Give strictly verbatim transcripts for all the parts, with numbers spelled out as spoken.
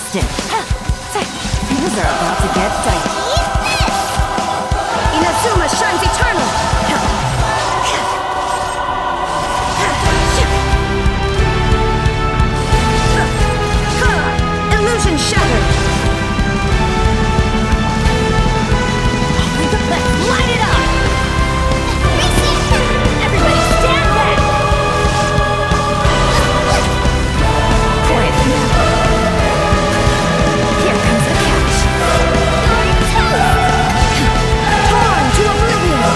Busted. Things are about to get dicey. Inazuma shines eternal! Illusion shattered! Let's light it up! Everybody stand back! Quiet now. Here comes the catch. Torn to oblivion!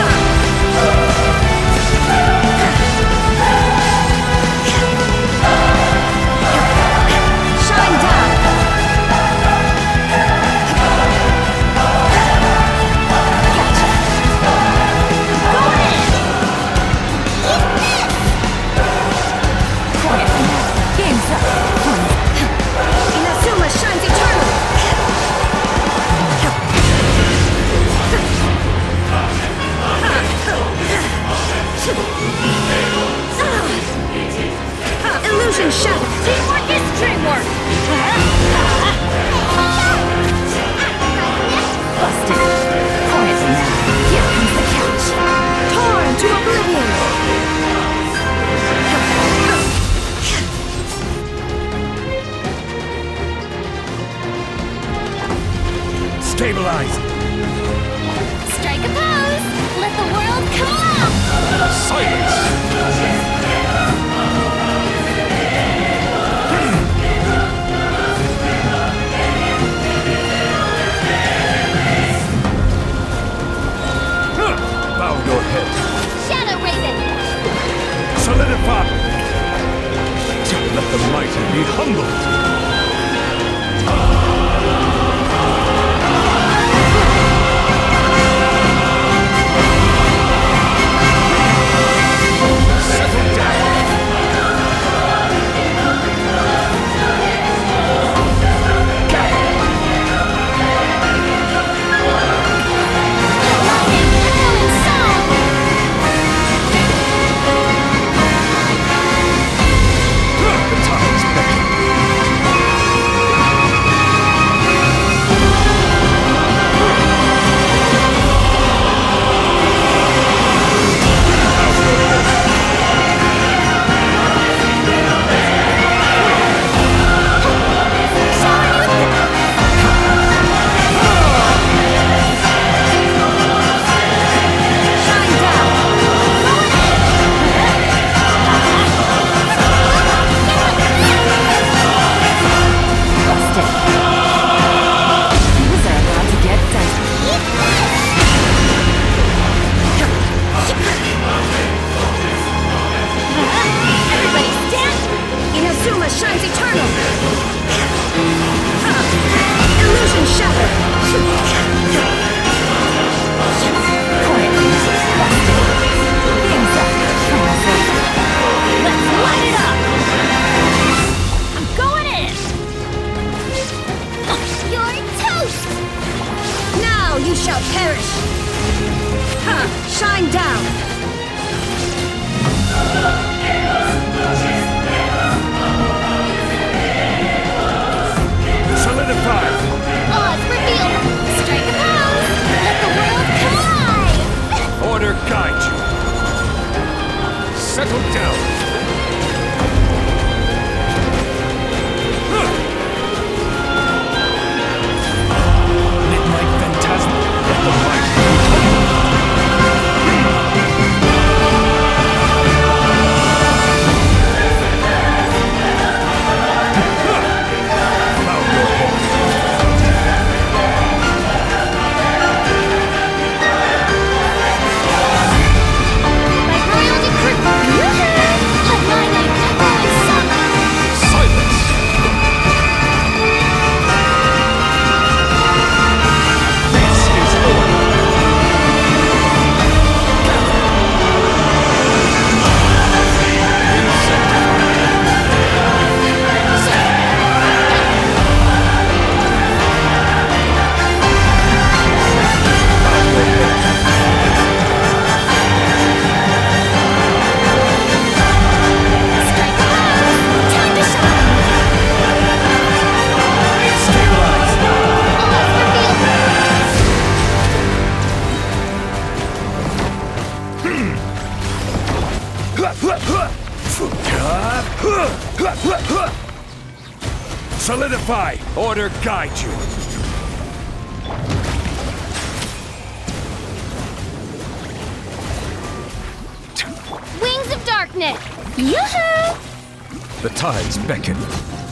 Shine down! Gotcha! Go in! Quiet now. Game's up. Inazuma shines eternal! Illusion shattered! Teamwork is dreamwork! Busted. Quiet now. Here comes the catch. Torn to oblivion! Stabilize! Strike a pose! Let the world come up! Silence! Huh. Bow your head. Shadow Raven! Solidify! Let the mighty be humbled! Settle down! The time's beckoning. Shine down! Busted. Things are about to get dicey. Everybody stand! Inazuma shines eternal! Illusion shattered! Quiet now. Busted. Game's up. Almost over. Let's light it up! I'm going in! You're toast! Now you shall perish! Huh, shine down! Solidify! Oz revealed! Strike a pose! Let the world collide! Order guide you. Settle down. Huh. Midnight Phantasm. Let the mighty be humbled. Defy order guide you. Wings of darkness! Yoo-hoo! The tides beckon.